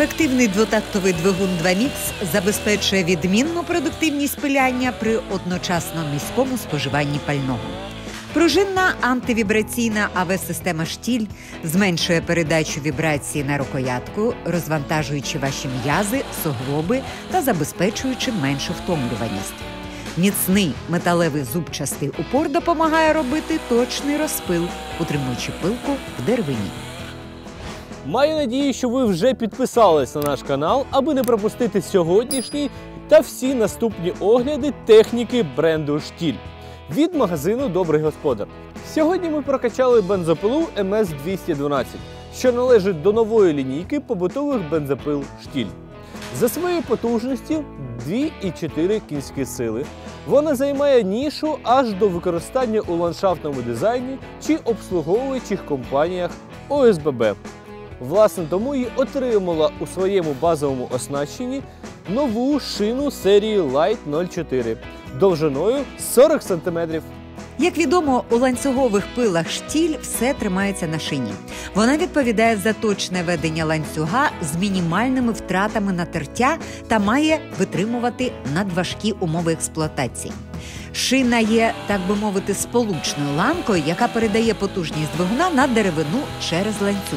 Ефективний двотактовий двигун 2MIX забезпечує відмінну продуктивність пиляння при одночасно низькому споживанні пального. Пружинна антивібраційна АВ-система «Штіль» зменшує передачу вібрації на рукоятку, розвантажуючи ваші м'язи, суглоби та забезпечуючи меншу втомлюваність. Міцний металевий зубчастий упор допомагає робити точний розпил, утримуючи пилку в деревині. Маю надію, що ви вже підписались на наш канал, аби не пропустити сьогоднішній та всі наступні огляди техніки бренду «Штіль» від магазину «Добрий господар». Сьогодні ми прокачали бензопилу МС-212, що належить до нової лінійки побутових бензопил «Штіль». За своєю потужністю 2,4 кінські сили. Вона займає нішу аж до використання у ландшафтному дизайні чи обслуговуючих компаніях ОСББ. Власне, тому і отримала у своєму базовому оснащенні нову шину серії Light 04 довжиною 40 см. Як відомо, у ланцюгових пилах «Штіль» все тримається на шині. Вона відповідає за точне ведення ланцюга з мінімальними втратами натертя та має витримувати надважкі умови експлуатації. Шина є, так би мовити, сполучною ланкою, яка передає потужність двигуна на деревину через ланцюг.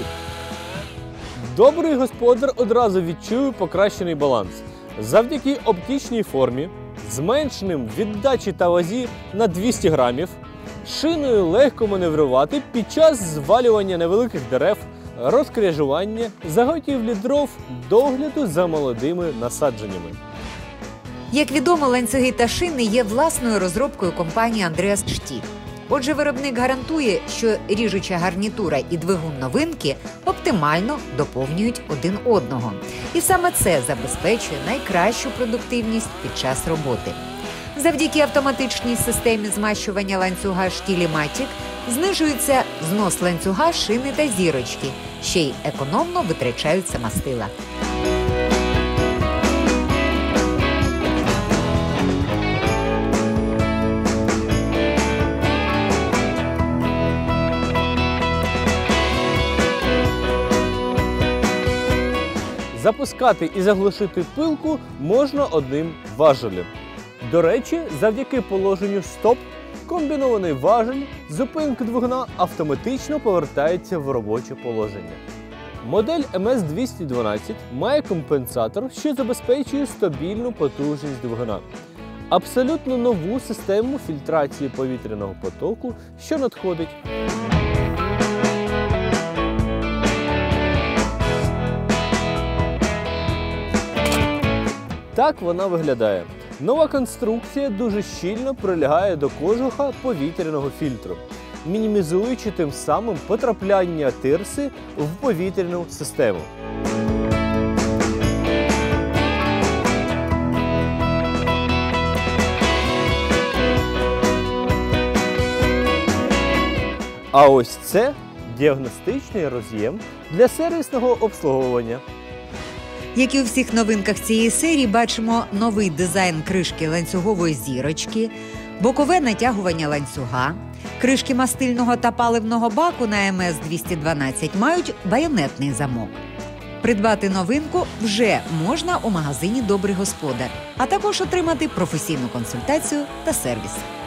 Добрий господар одразу відчує покращений баланс. Завдяки оптичній формі, зменшеним віддачі та вазі на 200 грамів, шиною легко маневрувати під час звалювання невеликих дерев, розкряжування, заготівлі дров, догляду за молодими насадженнями. Як відомо, ланцюги та шини є власною розробкою компанії Андреас Штіль. Отже, виробник гарантує, що ріжуча гарнітура і двигун новинки оптимально доповнюють один одного. І саме це забезпечує найкращу продуктивність під час роботи. Завдяки автоматичній системі змащування ланцюга «Штіліматік» знижується знос ланцюга, шини та зірочки, ще й економно витрачаються мастила. Запускати і заглушити пилку можна одним важелем. До речі, завдяки положенню «Стоп» комбінований важель зупинки двигуна автоматично повертається в робоче положення. Модель МС-212 має компенсатор, що забезпечує стабільну потужність двигуна. Абсолютно нову систему фільтрації повітряного потоку, що надходить. Так вона виглядає. Нова конструкція дуже щільно прилягає до кожуха повітряного фільтру, мінімізуючи тим самим потрапляння тирси в повітряну систему. А ось це діагностичний роз'єм для сервісного обслуговування. Як і у всіх новинках цієї серії, бачимо новий дизайн кришки ланцюгової зірочки, бокове натягування ланцюга. Кришки мастильного та паливного баку на МС-212 мають байонетний замок. Придбати новинку вже можна у магазині «Добрий господар», а також отримати професійну консультацію та сервіс.